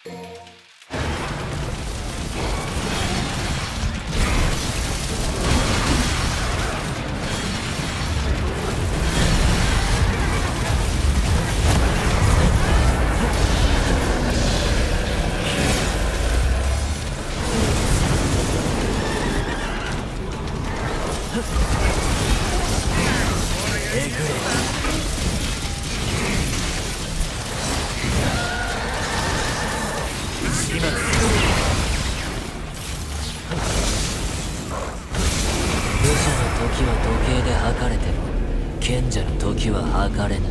賢者の時は測れぬ。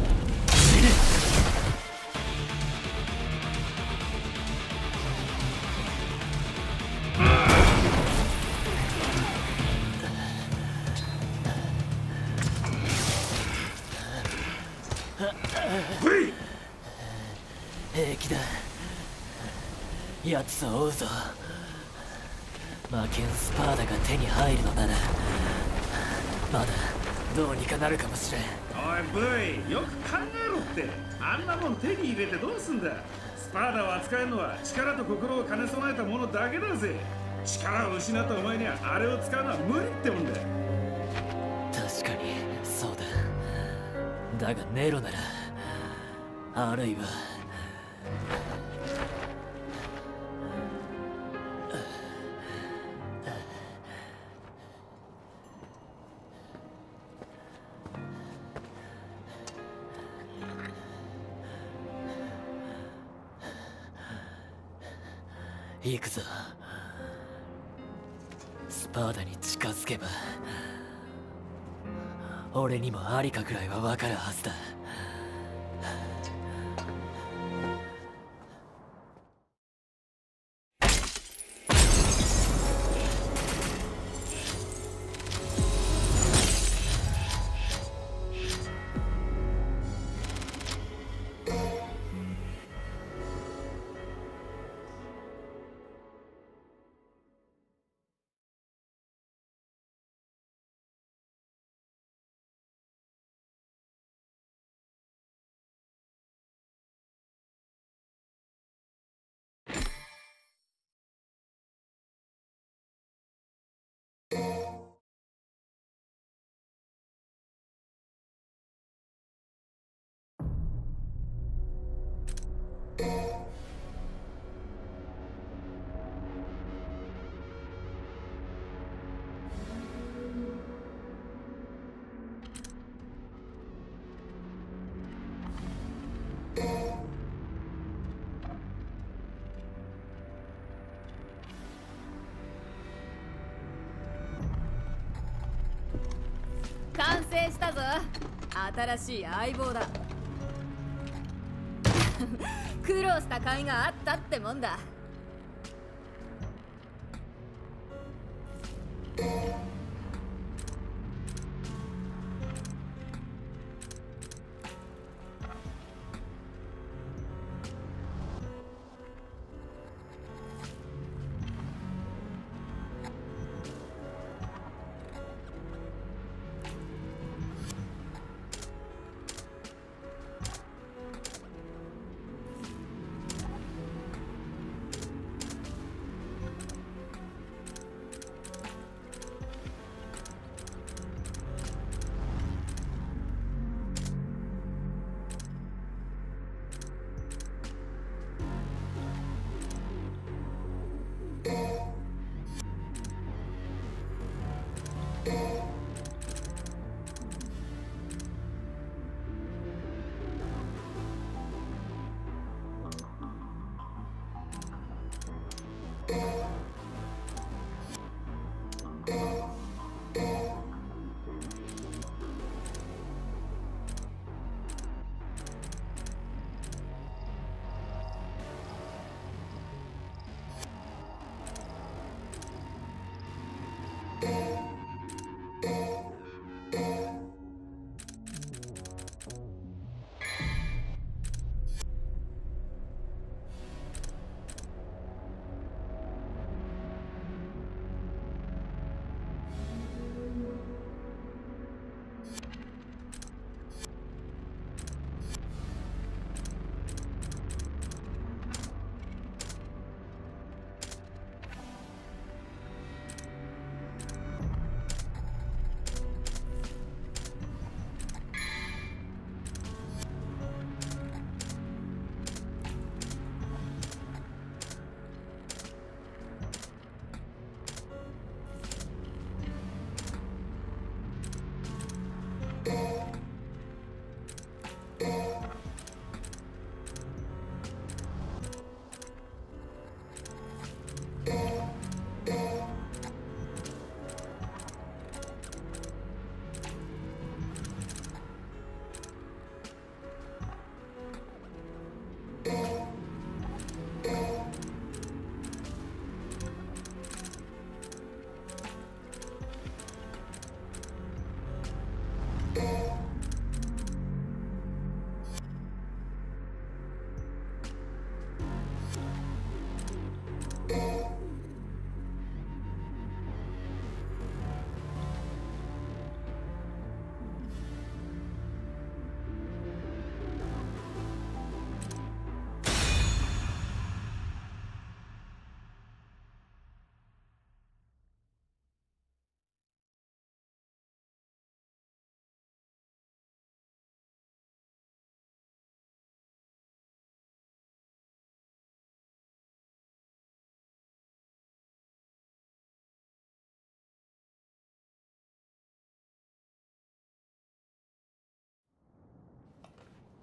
平気だ。奴を追うぞ。魔剣スパーダが手に入るのならまだどうにかなるかもしれん。 おい V、 よく考えろって。あんなもん手に入れてどうすんだ。スパーダを扱えるのは力と心を兼ね備えたものだけだぜ。力を失ったお前にはあれを使うのは無理ってもんだ。 確かにそうだ。だがネロならあるいは行くぞ。スパーダに近づけば俺にもありかくらいは分かるはずだ。 完成したぞ。新しい相棒だ。苦労した甲斐があったってもんだ。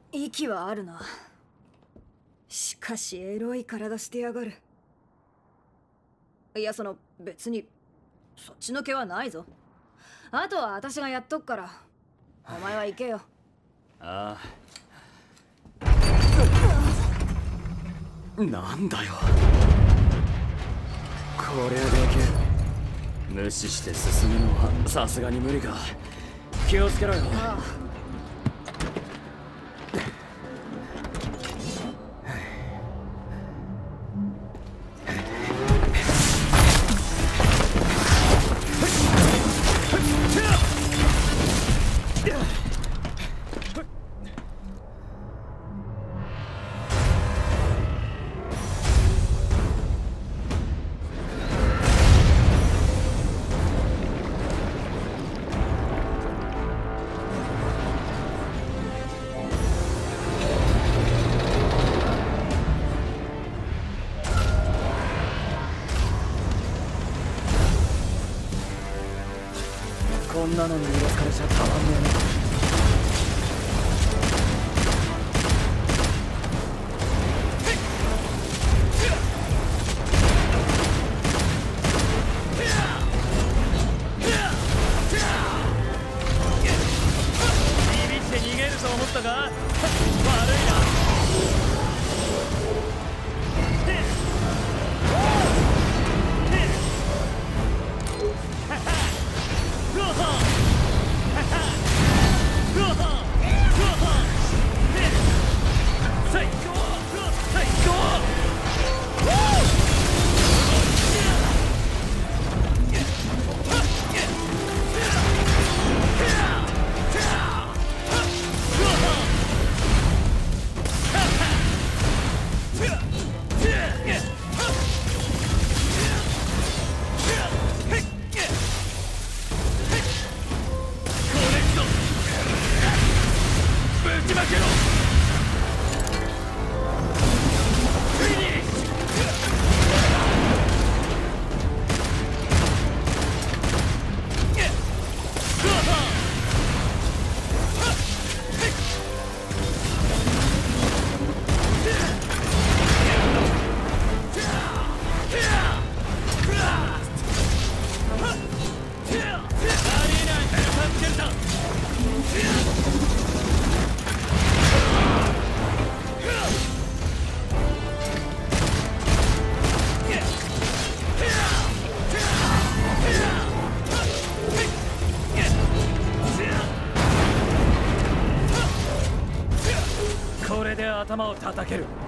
息はあるな。しかしエロい体してやがる。いや、別にそっちの気はないぞ。あとは私がやっとくから、お前は行けよ。 ああ。なんだよ、これだけ無視して進むのはさすがに無理か。気をつけろよ。 ああ。 こんなのに色つかれちゃたまんねえな。ビビって逃げると思ったか？悪いな。これで頭を叩ける。